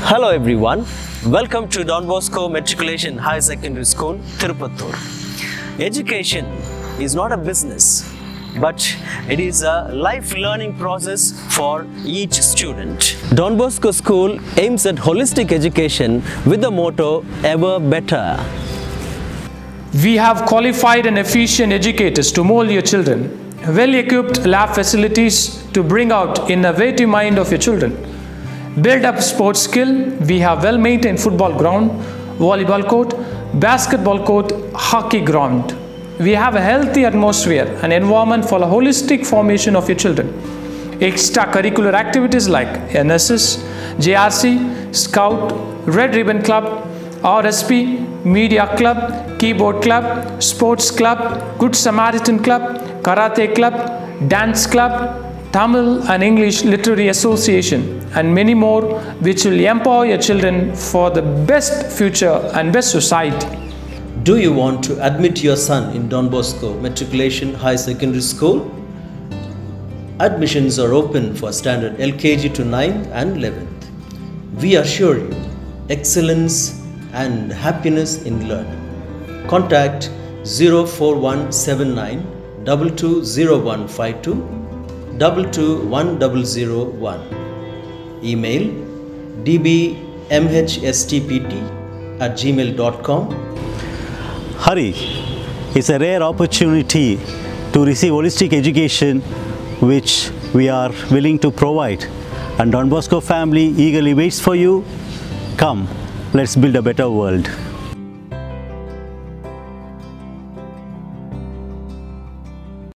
Hello everyone, welcome to Don Bosco Matriculation High Secondary School, Tirupattur. Education is not a business, but it is a life learning process for each student. Don Bosco School aims at holistic education with the motto, ever better. We have qualified and efficient educators to mold your children, well-equipped lab facilities to bring out innovative mind of your children. Build up sports skill, we have well-maintained football ground, volleyball court, basketball court, hockey ground. We have a healthy atmosphere and environment for a holistic formation of your children. Extracurricular activities like NSS, JRC, Scout, Red Ribbon Club, RSP, Media Club, Keyboard Club, Sports Club, Good Samaritan Club, Karate Club, Dance Club, Tamil and English Literary Association, and many more, which will empower your children for the best future and best society. Do you want to admit your son in Don Bosco Matriculation High Secondary School? Admissions are open for standard LKG to 9th and 11th. We assure you excellence and happiness in learning. Contact 04179 220152 2210001. Email dbmhstpt@gmail.com. Hurry! It's a rare opportunity to receive holistic education which we are willing to provide, and Don Bosco family eagerly waits for you. Come, let's build a better world.